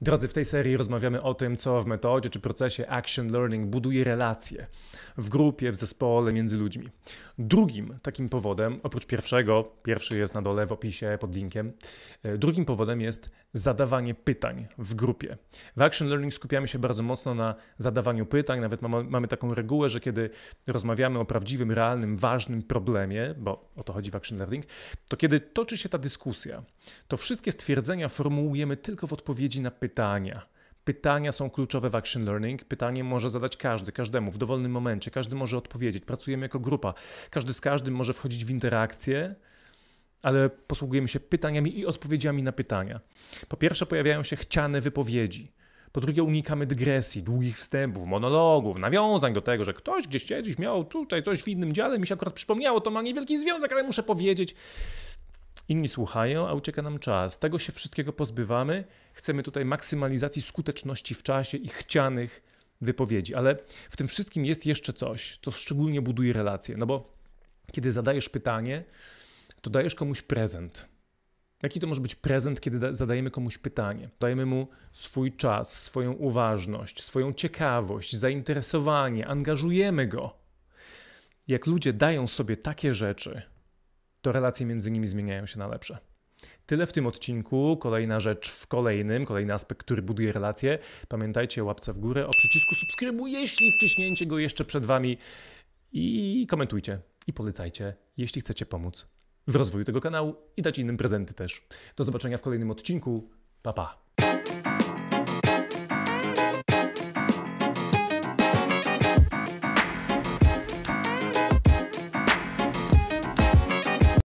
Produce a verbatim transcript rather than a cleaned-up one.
Drodzy, w tej serii rozmawiamy o tym, co w metodzie czy procesie Action Learning buduje relacje w grupie, w zespole, między ludźmi. Drugim takim powodem, oprócz pierwszego, pierwszy jest na dole w opisie pod linkiem, drugim powodem jest zadawanie pytań w grupie. W Action Learning skupiamy się bardzo mocno na zadawaniu pytań, nawet mamy, mamy taką regułę, że kiedy rozmawiamy o prawdziwym, realnym, ważnym problemie, bo o to chodzi w Action Learning, to kiedy toczy się ta dyskusja, to wszystkie stwierdzenia formułujemy tylko w odpowiedzi na pytania. Pytania są kluczowe w Action Learning. Pytanie może zadać każdy, każdemu w dowolnym momencie. Każdy może odpowiedzieć. Pracujemy jako grupa. Każdy z każdym może wchodzić w interakcję, ale posługujemy się pytaniami i odpowiedziami na pytania. Po pierwsze, pojawiają się chciane wypowiedzi. Po drugie, unikamy dygresji, długich wstępów, monologów, nawiązań do tego, że ktoś gdzieś kiedyś miał tutaj coś w innym dziale, mi się akurat przypomniało, to ma niewielki związek, ale muszę powiedzieć. Inni słuchają, a ucieka nam czas. Tego się wszystkiego pozbywamy. Chcemy tutaj maksymalizacji skuteczności w czasie i chcianych wypowiedzi. Ale w tym wszystkim jest jeszcze coś, co szczególnie buduje relacje. No bo kiedy zadajesz pytanie, to dajesz komuś prezent. Jaki to może być prezent, kiedy zadajemy komuś pytanie? Dajemy mu swój czas, swoją uważność, swoją ciekawość, zainteresowanie, angażujemy go. Jak ludzie dają sobie takie rzeczy, to relacje między nimi zmieniają się na lepsze. Tyle w tym odcinku, kolejna rzecz w kolejnym, kolejny aspekt, który buduje relacje. Pamiętajcie o łapce w górę, o przycisku subskrybuj, jeśli wciśnięcie go jeszcze przed wami i komentujcie i polecajcie, jeśli chcecie pomóc w rozwoju tego kanału i dać innym prezenty też. Do zobaczenia w kolejnym odcinku. Pa, pa.